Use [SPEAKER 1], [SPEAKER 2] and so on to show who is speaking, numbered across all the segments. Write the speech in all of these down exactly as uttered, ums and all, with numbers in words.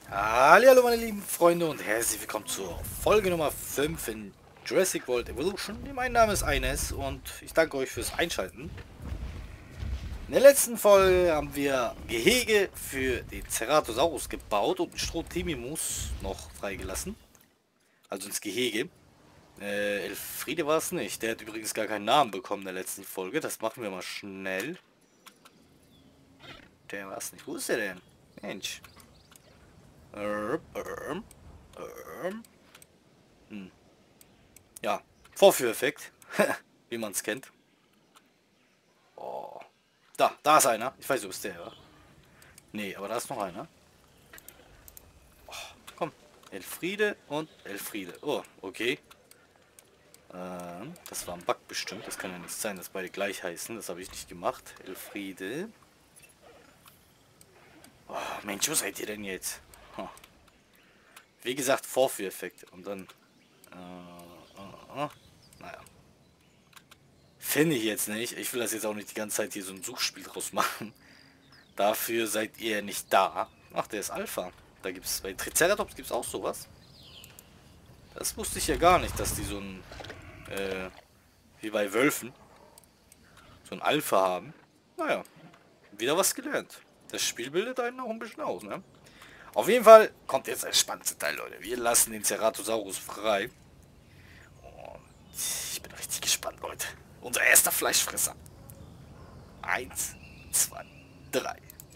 [SPEAKER 1] Hallo meine lieben Freunde und herzlich willkommen zur Folge Nummer fünf in Jurassic World Evolution. Mein Name ist Eines und ich danke euch fürs Einschalten. In der letzten Folge haben wir Gehege für den Ceratosaurus gebaut und Strohtimimus noch freigelassen. Also ins Gehege. Äh, Elfriede war es nicht. Der hat übrigens gar keinen Namen bekommen in der letzten Folge. Das machen wir mal schnell. Der war es nicht. Wo ist der denn? Mensch. Ähm, ähm, ähm. Hm. Ja, Vorführeffekt, wie man es kennt. Oh. Da, da ist einer. Ich weiß nicht, ob es der war. Nee, aber da ist noch einer. Oh, komm. Elfriede und Elfriede. Oh, okay. Ähm, das war ein Bug bestimmt. Das kann ja nicht sein, dass beide gleich heißen. Das habe ich nicht gemacht. Elfriede. Oh, Mensch, wo seid ihr denn jetzt? Huh. Wie gesagt, Vorführeffekt. Und dann... Äh, äh, äh, naja. Finde ich jetzt nicht. Ich will das jetzt auch nicht die ganze Zeit hier so ein Suchspiel draus machen. Dafür seid ihr nicht da. Ach, der ist Alpha. Da gibt es bei Triceratops gibt es auch sowas. Das wusste ich ja gar nicht, dass die so ein... Äh, wie bei Wölfen. So ein Alpha haben. Naja. Wieder was gelernt. Das Spiel bildet einen noch ein bisschen aus, ne? Auf jeden Fall kommt jetzt der spannendste Teil, Leute. Wir lassen den Ceratosaurus frei. Und ich bin richtig gespannt, Leute. Unser erster Fleischfresser. Eins, zwei, drei.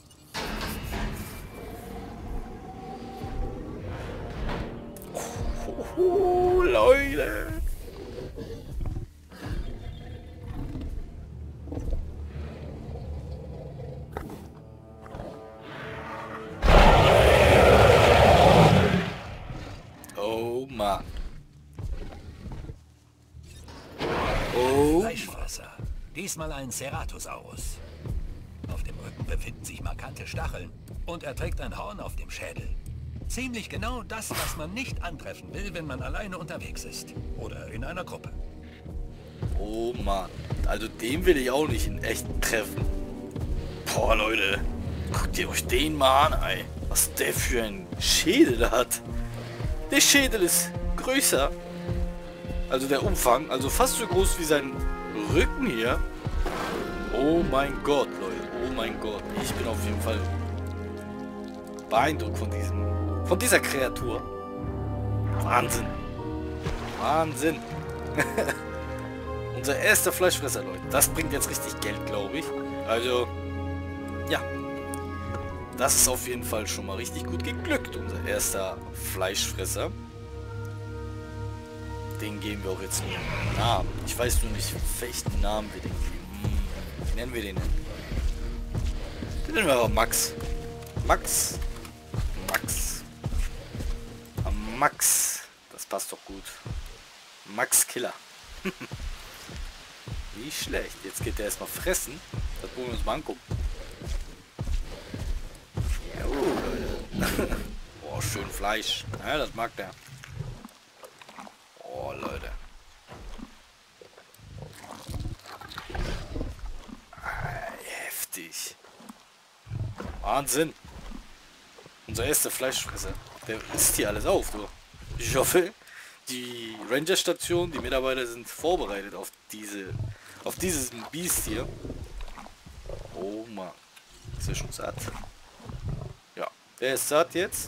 [SPEAKER 1] Oh, Leute. Oh Mann. Oh.
[SPEAKER 2] Fleischfresser. Diesmal ein Ceratosaurus. Auf dem Rücken befinden sich markante Stacheln und er trägt ein Horn auf dem Schädel. Ziemlich genau das, was man nicht antreffen will, wenn man alleine unterwegs ist. Oder in einer Gruppe.
[SPEAKER 1] Oh Mann. Also den will ich auch nicht in echt treffen. Boah, Leute. Guckt ihr euch den mal an, ey. Was der für ein Schädel hat. Der Schädel ist größer. Also der Umfang. Also fast so groß wie sein Rücken hier. Oh mein Gott, Leute. Oh mein Gott. Ich bin auf jeden Fall beeindruckt von diesem... Von dieser Kreatur. Wahnsinn. Wahnsinn. Unser erster Fleischfresser, Leute. Das bringt jetzt richtig Geld, glaube ich. Also, ja. Das ist auf jeden Fall schon mal richtig gut geglückt. Unser erster Fleischfresser. Den geben wir auch jetzt einen Namen. Ich weiß nur nicht, welchen Namen wir den geben. Hm, wie nennen wir den denn? Den nennen wir aber Max. Max. Max. Max. Das passt doch gut. Max Killer. Nicht schlecht. Jetzt geht der erstmal fressen. Das wollen wir uns mal angucken. Ja, uh, Leute. Oh, schön Fleisch. Ja, das mag der. Oh, Leute. Heftig. Wahnsinn. Unser erster Fleischfresser. Der isst hier alles auf, du. Ich hoffe, die Ranger-Station, die Mitarbeiter sind vorbereitet auf diese, auf dieses Biest hier. Oh Mann. Ist er schon satt? Ja, der ist satt jetzt.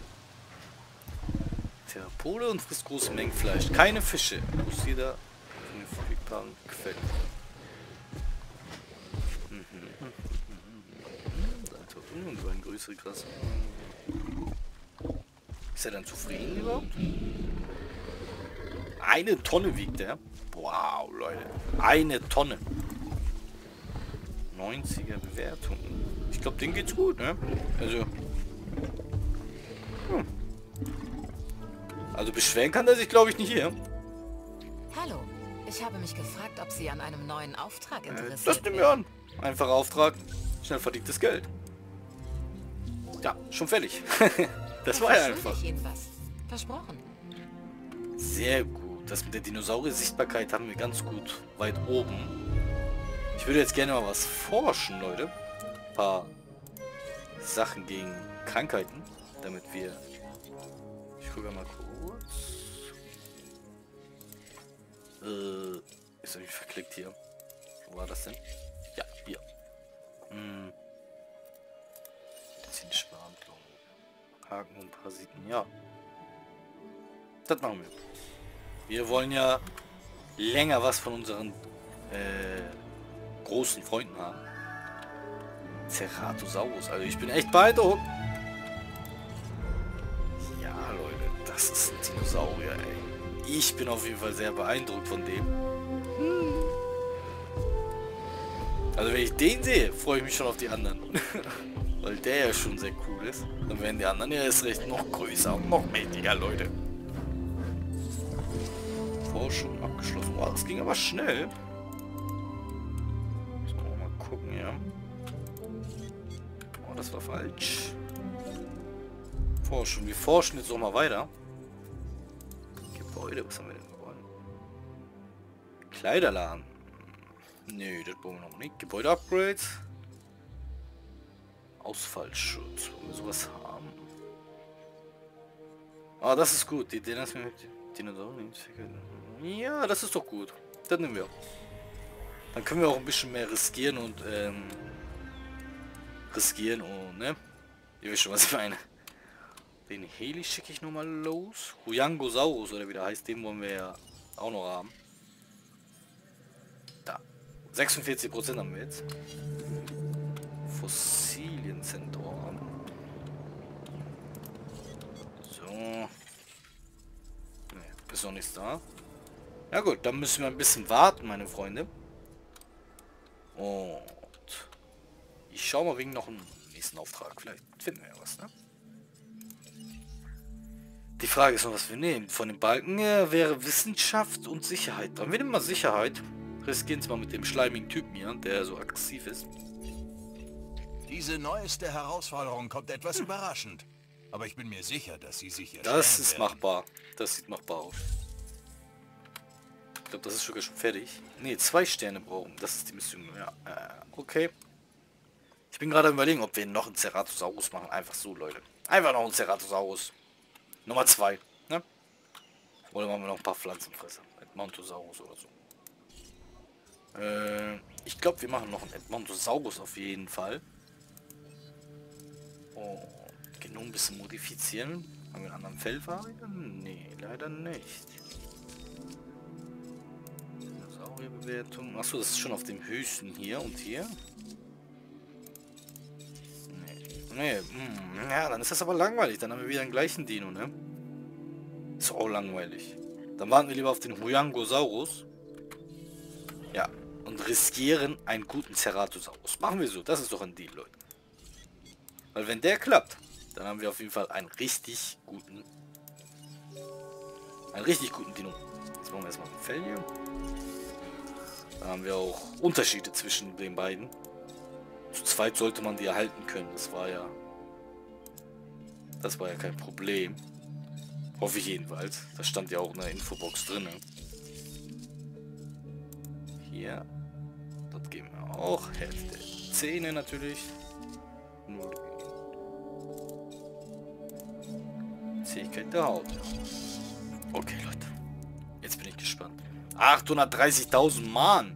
[SPEAKER 1] Therapole und frisst große Mengen Fleisch. Keine Fische. Aus jeder verfügbaren Quelle. Und ein größere Gras. Ist er dann zufrieden überhaupt? Eine Tonne wiegt er. Wow, Leute. Eine Tonne. neunziger Bewertung. Ich glaube, dem geht's gut, ne? Also. Hm. Also beschweren kann er sich, glaube ich, nicht hier.
[SPEAKER 3] Hallo. Ich habe mich gefragt, ob Sie an einem neuen Auftrag interessiert
[SPEAKER 1] äh, Das nehmen wir an. Einfacher Auftrag. Schnell verdientes Geld. Ja, schon fertig. Das war ja einfach.
[SPEAKER 3] Ich Ihnen was. Versprochen.
[SPEAKER 1] Sehr gut. Das mit der Dinosaurier-Sichtbarkeit haben wir ganz gut weit oben. Ich würde jetzt gerne mal was forschen, Leute. Ein paar Sachen gegen Krankheiten. damit wir... Ich gucke mal kurz. Äh, ist irgendwie verklickt hier. Wo war das denn? Ja, hier. Hm. Medizinische Behandlung. Haken und Parasiten, ja. Das machen wir. Wir wollen ja länger was von unseren äh, großen Freunden haben. Ceratosaurus, also ich bin echt beeindruckt. Ja, Leute, das ist ein Dinosaurier, ey. Ich bin auf jeden Fall sehr beeindruckt von dem. Also wenn ich den sehe, freue ich mich schon auf die anderen. Weil der ja schon sehr cool ist. Dann werden die anderen ja erst recht noch größer und noch mächtiger, Leute. Forschung abgeschlossen. Wow, das ging aber schnell. Müssen wir mal gucken, ja. Oh, das war falsch. Forschung. Wir forschen jetzt auch mal weiter. Gebäude, was haben wir denn gewonnen? Kleiderladen. Nö, das wollen wir noch nicht. Gebäude-Upgrades. Ausfallschutz. Wollen wir sowas haben? Ah, das ist gut. Die Dinos mit Dinosauriern. Ja, das ist doch gut. Das nehmen wir. Dann können wir auch ein bisschen mehr riskieren und ähm, riskieren und ne? Ihr wisst schon, was ich meine. Den Heli schicke ich nochmal los. Huyangosaurus oder wie der heißt, den wollen wir ja auch noch haben. Da. sechsundvierzig Prozent haben wir jetzt. Fossilienzentrum. So. Ne, ist noch nichts da. Ja gut, dann müssen wir ein bisschen warten, meine Freunde. Und ich schaue mal wegen noch einen nächsten Auftrag. Vielleicht finden wir ja was, ne? Die Frage ist noch, was wir nehmen. Von den Balken her wäre Wissenschaft und Sicherheit dran. Wir nehmen mal Sicherheit. Riskieren es mal mit dem schleimigen Typen hier, der so aggressiv ist.
[SPEAKER 2] Diese neueste Herausforderung kommt etwas überraschend. Aber ich bin mir sicher, dass sie sich hier
[SPEAKER 1] Das ist
[SPEAKER 2] werden.
[SPEAKER 1] machbar. Das sieht machbar aus. Ich glaube, das ist sogar schon fertig. Ne, zwei Sterne brauchen. Das ist die Mission. Ja, äh, okay. Ich bin gerade am Überlegen, ob wir noch einen Ceratosaurus machen. Einfach so, Leute. Einfach noch einen Ceratosaurus. Nummer zwei. Ne? Oder machen wir noch ein paar Pflanzenfresser. Edmontosaurus oder so. Äh, ich glaube, wir machen noch einen Edmontosaurus auf jeden Fall. Oh, Genom ein bisschen modifizieren. Haben wir einen anderen Fellvarier? Nee, leider nicht. Dinosaurierbewertung. Achso, das ist schon auf dem höchsten hier und hier. Nee, nee. Mh. Ja, dann ist das aber langweilig. Dann haben wir wieder den gleichen Dino, ne? Ist auch langweilig. Dann warten wir lieber auf den Huyangosaurus. Ja, und riskieren einen guten Ceratosaurus. Machen wir so. Das ist doch ein Deal, Leute. Weil wenn der klappt, dann haben wir auf jeden Fall einen richtig guten, einen richtig guten Dino. Jetzt machen wir erstmal ein Fell hier. Da haben wir auch Unterschiede zwischen den beiden. Zu zweit sollte man die erhalten können. Das war ja, das war ja kein Problem. Hoffe ich jedenfalls. Das stand ja auch in der Infobox drin. Hier. Das geben wir auch. Hälfte der Zähne natürlich. Nur Zähigkeit der Haut. Ja. Okay, Leute. Jetzt bin ich gespannt. achthundertdreißigtausend Mann.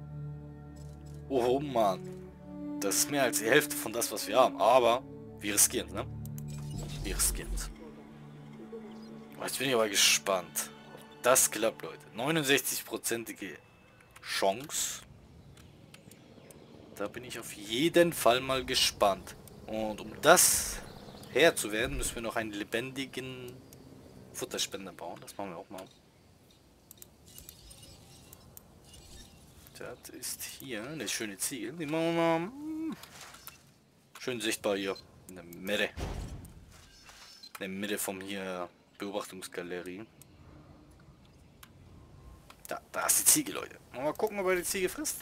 [SPEAKER 1] Oh Mann. Das ist mehr als die Hälfte von das, was wir haben. Aber wir riskieren, ne? Wir riskieren es. Jetzt bin ich aber gespannt. Ob das klappt, Leute. neunundsechzig-prozentige Chance. Da bin ich auf jeden Fall mal gespannt. Und um das Herr zu werden, müssen wir noch einen lebendigen Futterspender bauen. Das machen wir auch mal. Das ist hier eine schöne Ziegel. Die machen wir mal schön sichtbar hier in der Mitte. In der Mitte vom hier Beobachtungsgalerie. Da, da ist die Ziege, Leute. Mal gucken, ob er die Ziege frisst.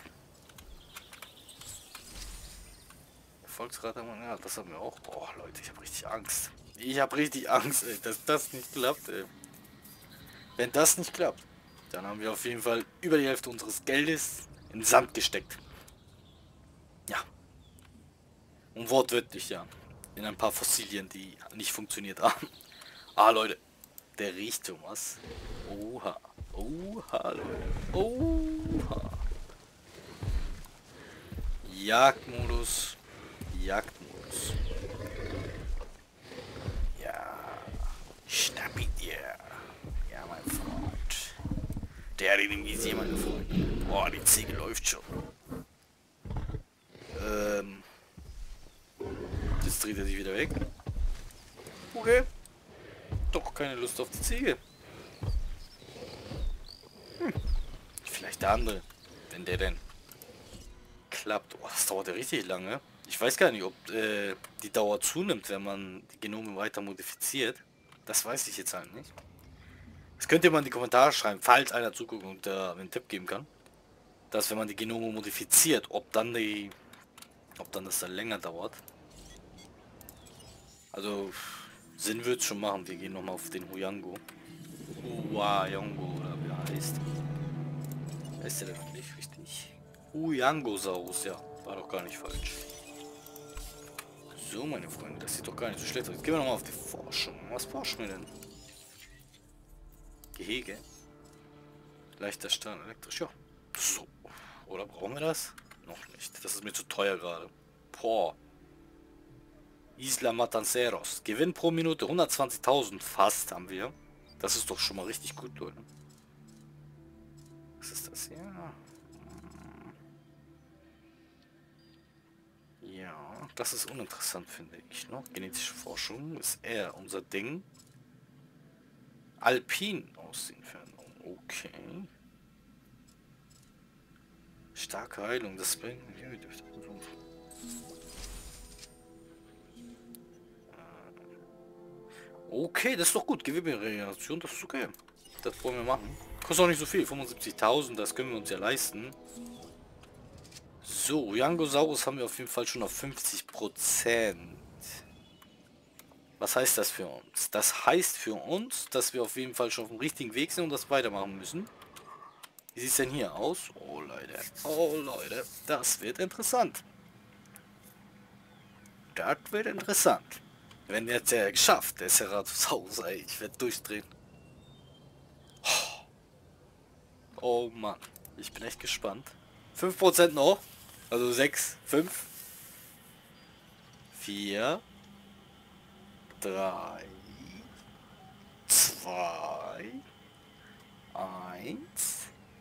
[SPEAKER 1] Volksrat, ja, das haben wir auch. Boah, Leute, ich habe richtig Angst. Ich habe richtig Angst, ey, dass das nicht klappt, ey. Wenn das nicht klappt, dann haben wir auf jeden Fall über die Hälfte unseres Geldes in den Sand gesteckt. Ja. Und wortwörtlich, ja. In ein paar Fossilien, die nicht funktioniert haben. Ah, Leute. Der riecht schon was. Oha. Oha, Leute. Oha. Jagdmodus. Jagdmodus. Ja. Schnapp ihn dir. Ja, mein Freund. Der hat ihn im Visier, meine Freunde. Boah, die Ziege läuft schon. Ähm. Jetzt dreht er sich wieder weg. Okay. Doch keine Lust auf die Ziege. Hm. Vielleicht der andere. Wenn der denn klappt. Oh, das dauert ja richtig lange. Ich weiß gar nicht, ob äh, die Dauer zunimmt, wenn man die Genome weiter modifiziert. Das weiß ich jetzt halt nicht. Das könnt ihr mal in die Kommentare schreiben, falls einer zuguckt und äh, einen Tipp geben kann. Dass wenn man die Genome modifiziert, ob dann die... ob dann das dann länger dauert. Also... Sinn wird es schon machen. Wir gehen nochmal auf den Huyango. Huyango, oder wie er heißt. Heißt der denn wirklich richtig? Huyangosaurus, ja. War doch gar nicht falsch. So, meine Freunde, das sieht doch gar nicht so schlecht aus. Jetzt gehen wir nochmal auf die Forschung. Was forschen wir denn? Gehege. Leichter Stahl, elektrisch, ja. So. Oder brauchen wir das? Noch nicht. Das ist mir zu teuer gerade. Boah. Isla Matanceros. Gewinn pro Minute hundertzwanzigtausend fast haben wir. Das ist doch schon mal richtig gut, Leute. Was ist das hier? Ja, das ist uninteressant, finde ich. Ne? Genetische Forschung ist eher unser Ding. Alpin Außenentfernung. Okay. Starke Heilung. Das bringt... Okay, das ist doch gut. Geweberegeneration, das ist okay. Das wollen wir machen. Kostet auch nicht so viel. fünfundsiebzigtausend, das können wir uns ja leisten. So, Huyangosaurus haben wir auf jeden Fall schon auf fünfzig Prozent. Was heißt das für uns? Das heißt für uns, dass wir auf jeden Fall schon auf dem richtigen Weg sind und das weitermachen müssen. Wie sieht es denn hier aus? Oh, Leute. Oh, Leute. Das wird interessant. Das wird interessant. Wenn jetzt der geschafft, der Ceratosaurus, ey, ich werde durchdrehen. Oh Mann, ich bin echt gespannt. fünf Prozent noch, also sechs, fünf, vier, drei, zwei, eins.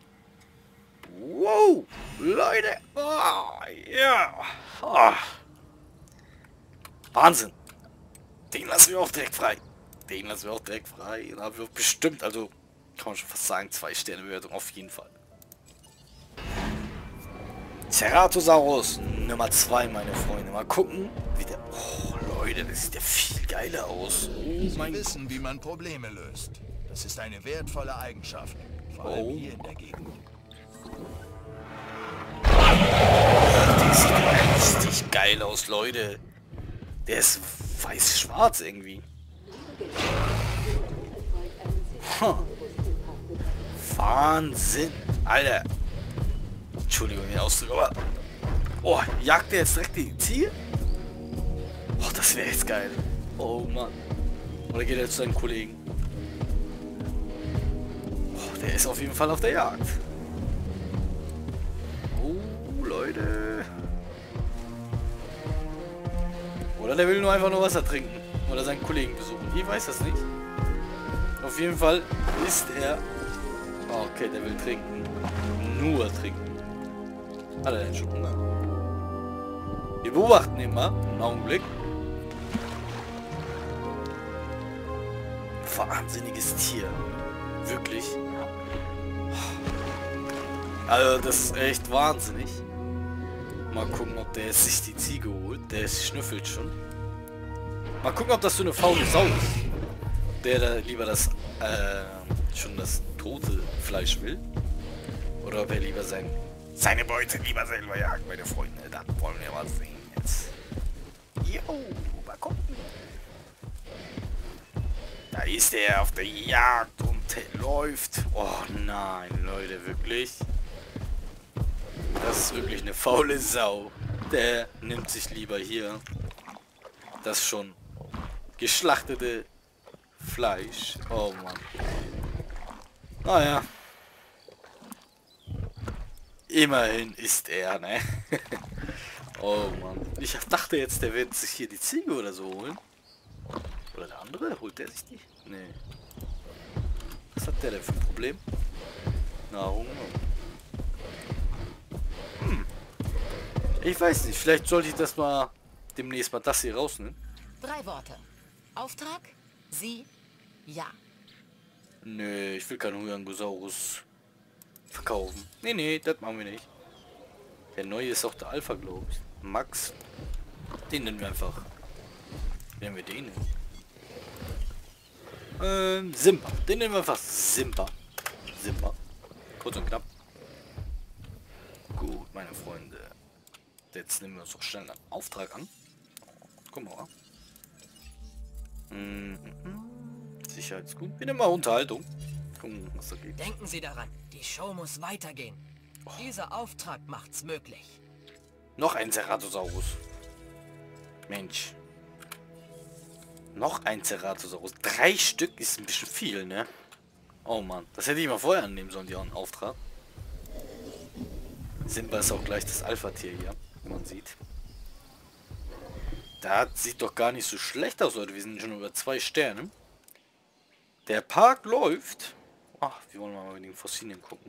[SPEAKER 1] Wow, Leute, oh, ja, oh. Wahnsinn. Den lassen wir auch direkt frei. Den lassen wir auch direkt frei. Da haben wir bestimmt, also kann man schon fast sagen, zwei Sterne Bewertung auf jeden Fall. Ceratosaurus Nummer zwei, meine Freunde. Mal gucken, wie der... Oh, Leute, das sieht ja viel geiler aus. Oh,
[SPEAKER 4] Sie wissen, wie man Probleme löst. Das ist eine wertvolle Eigenschaft. Vor allem
[SPEAKER 1] Oh.
[SPEAKER 4] hier in der Gegend.
[SPEAKER 1] Der sieht ja richtig geil aus, Leute. Der ist weiß-schwarz irgendwie. Huh. Wahnsinn. Alter. Entschuldigung den Ausdruck, aber... Oh, jagt der jetzt direkt die Ziege? Oh, das wäre jetzt geil. Oh Mann. Oder geht er zu seinen Kollegen? Oh, der ist auf jeden Fall auf der Jagd. Oh, Leute. Oder der will nur einfach nur Wasser trinken. Oder seinen Kollegen besuchen. Ich weiß das nicht. Auf jeden Fall ist er... Oh, okay, der will trinken. Nur trinken. Hat er denn schon Hunger? Wir beobachten ihn mal. Einen Augenblick. Wahnsinniges Tier. Wirklich. Also, das ist echt wahnsinnig. Mal gucken, ob der jetzt sich die Ziege holt. Der schnüffelt schon. Mal gucken, ob das so eine faule Sau ist. Der da lieber das, äh, schon das tote Fleisch will. Oder ob er lieber sein, seine Beute lieber selber jagt, meine Freunde. Das wollen wir mal sehen jetzt. Jo, mal gucken. Da ist er auf der Jagd und der läuft. Oh nein, Leute, wirklich. Das ist wirklich eine faule Sau. Der nimmt sich lieber hier Das schon geschlachtete Fleisch. Oh Mann. Naja. Immerhin ist er, ne? Oh Mann. Ich dachte jetzt, der wird sich hier die Ziege oder so holen. Oder der andere? Holt der sich die? Nee. Was hat der denn für ein Problem? Nahrung. Hm. Ich weiß nicht. Vielleicht sollte ich das mal demnächst mal das hier rausnehmen.
[SPEAKER 3] Drei Worte. Auftrag, Sie, ja.
[SPEAKER 1] Nö, ich will keinen Huyangosaurus verkaufen. Nee, nee, das machen wir nicht. Der neue ist auch der Alpha, glaube ich. Max. Den nennen wir einfach. Nennen wir den? Ähm, Simba. Den nennen wir einfach Simba. Simba. Kurz und knapp. Gut, meine Freunde. Jetzt nehmen wir uns doch schnell einen Auftrag an. Guck mal. Mhm. Sicherheitsgut. Wir nehmen mal Unterhaltung. Gucken, was da geht.
[SPEAKER 5] Denken Sie daran, die Show muss weitergehen.
[SPEAKER 1] Oh.
[SPEAKER 5] Dieser Auftrag macht's möglich.
[SPEAKER 1] Noch ein Ceratosaurus. Mensch. Noch ein Ceratosaurus. Drei Stück ist ein bisschen viel, ne? Oh Mann. Das hätte ich mal vorher annehmen sollen, die auch einen Auftrag. Simba ist auch gleich das Alpha-Tier hier, wie man sieht. Das sieht doch gar nicht so schlecht aus, Leute. Wir sind schon über zwei Sterne. Der Park läuft. Ach, wir wollen mal wegen den Fossilien gucken.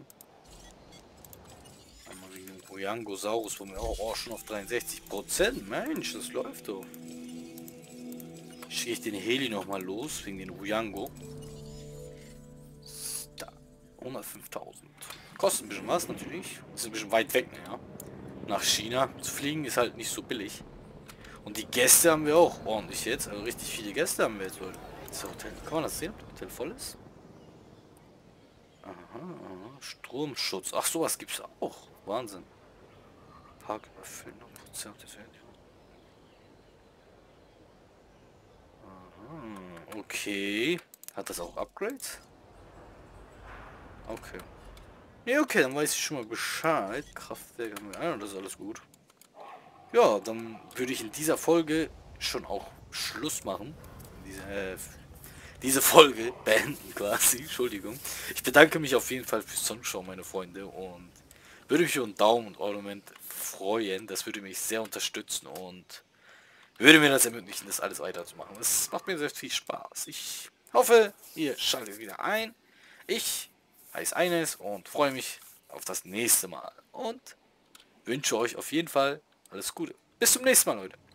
[SPEAKER 1] Einmal wegen dem Huyangosaurus, wo wir auch oh, schon auf dreiundsechzig Prozent. Mensch, das läuft doch. Schicke ich den Heli nochmal los, wegen den Huyango. Da. hundertfünftausend. Kostet ein bisschen was, natürlich. Ist ein bisschen weit weg, ja. Nach China zu fliegen ist halt nicht so billig. Und die Gäste haben wir auch ordentlich jetzt. Also richtig viele Gäste haben wir jetzt. Das Hotel. Kann man das sehen, ob das Hotel voll ist? Aha, aha. Stromschutz. Ach, sowas gibt es auch. Wahnsinn. Park überfüllen. Aha, okay. Hat das auch Upgrades? Okay. Ja, okay, dann weiß ich schon mal Bescheid. Kraftwerk haben wir ein, das ist alles gut. Ja, dann würde ich in dieser Folge schon auch Schluss machen. Diese, äh, diese Folge beenden quasi. Entschuldigung. Ich bedanke mich auf jeden Fall fürs Zuschauen, meine Freunde. Und würde mich über einen Daumen und Ornament freuen. Das würde mich sehr unterstützen und würde mir das ermöglichen, das alles weiterzumachen. Das macht mir sehr viel Spaß. Ich hoffe, ihr schaltet wieder ein. Ich heiße Eines und freue mich auf das nächste Mal. Und wünsche euch auf jeden Fall alles Gute. Bis zum nächsten Mal, Leute.